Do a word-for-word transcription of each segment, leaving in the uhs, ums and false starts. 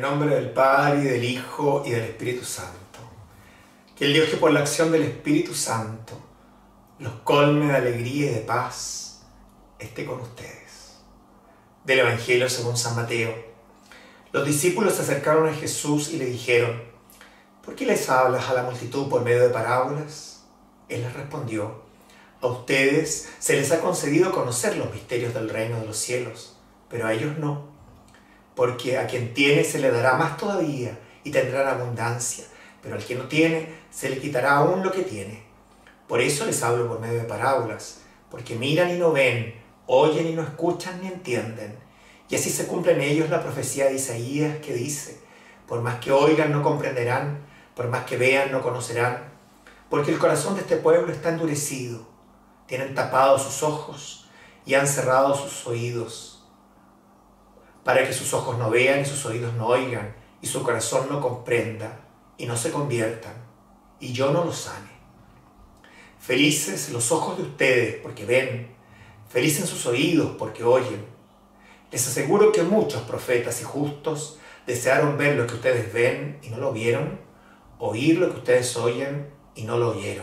nombre del Padre, y del Hijo, y del Espíritu Santo. Que el Dios que por la acción del Espíritu Santo los colme de alegría y de paz, esté con ustedes. Del Evangelio según San Mateo. Los discípulos se acercaron a Jesús y le dijeron: ¿por qué les hablas a la multitud por medio de parábolas? Él les respondió: a ustedes se les ha concedido conocer los misterios del reino de los cielos, pero a ellos no. Porque a quien tiene se le dará más todavía y tendrán abundancia, pero al que no tiene se le quitará aún lo que tiene. Por eso les hablo por medio de parábolas, porque miran y no ven, oyen y no escuchan ni entienden. Y así se cumple en ellos la profecía de Isaías que dice: por más que oigan no comprenderán, por más que vean no conocerán, porque el corazón de este pueblo está endurecido, tienen tapados sus ojos y han cerrado sus oídos, para que sus ojos no vean y sus oídos no oigan, y su corazón no comprenda y no se conviertan, y yo no los sane. Felices los ojos de ustedes porque ven, felices sus oídos porque oyen. Les aseguro que muchos profetas y justos desearon ver lo que ustedes ven y no lo vieron, oír lo que ustedes oyen y no lo oyeron.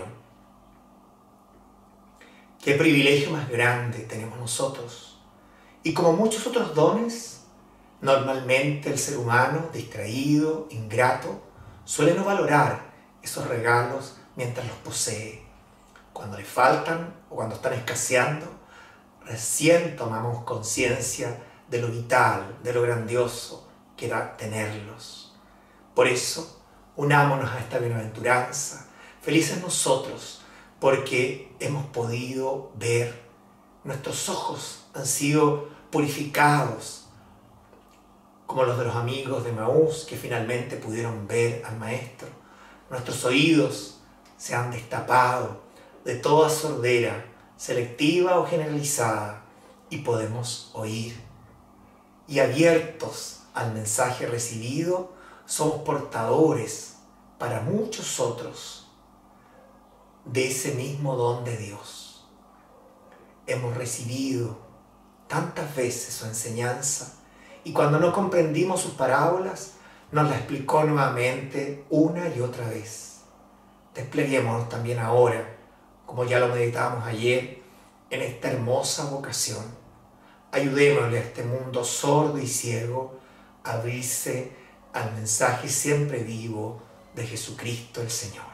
Qué privilegio más grande tenemos nosotros. Y como muchos otros dones, normalmente el ser humano, distraído, ingrato, suele no valorar esos regalos mientras los posee. Cuando le faltan o cuando están escaseando, recién tomamos conciencia de lo vital, de lo grandioso que era tenerlos. Por eso, unámonos a esta bienaventuranza, felices nosotros, porque hemos podido ver, nuestros ojos han sido purificados, como los de los amigos de Emaús que finalmente pudieron ver al Maestro. Nuestros oídos se han destapado de toda sordera, selectiva o generalizada, y podemos oír. Y abiertos al mensaje recibido, somos portadores para muchos otros de ese mismo don de Dios. Hemos recibido tantas veces su enseñanza, y cuando no comprendimos sus parábolas, nos la explicó nuevamente una y otra vez. Despleguémonos también ahora, como ya lo meditábamos ayer, en esta hermosa vocación. Ayudémosle a este mundo sordo y ciego a abrirse al mensaje siempre vivo de Jesucristo el Señor.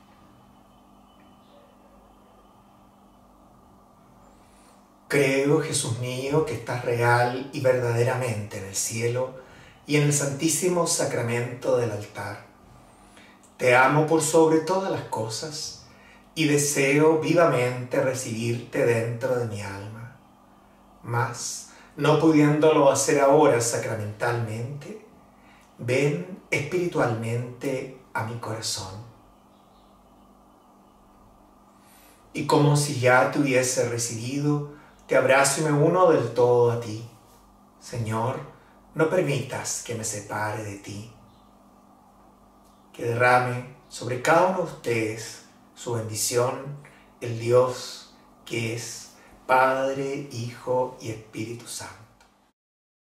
Creo, Jesús mío, que estás real y verdaderamente en el cielo y en el santísimo sacramento del altar. Te amo por sobre todas las cosas y deseo vivamente recibirte dentro de mi alma. Mas, no pudiéndolo hacer ahora sacramentalmente, ven espiritualmente a mi corazón. Y como si ya te hubiese recibido, te abrazo y me uno del todo a ti. Señor, no permitas que me separe de ti. Que derrame sobre cada uno de ustedes su bendición, el Dios que es Padre, Hijo y Espíritu Santo.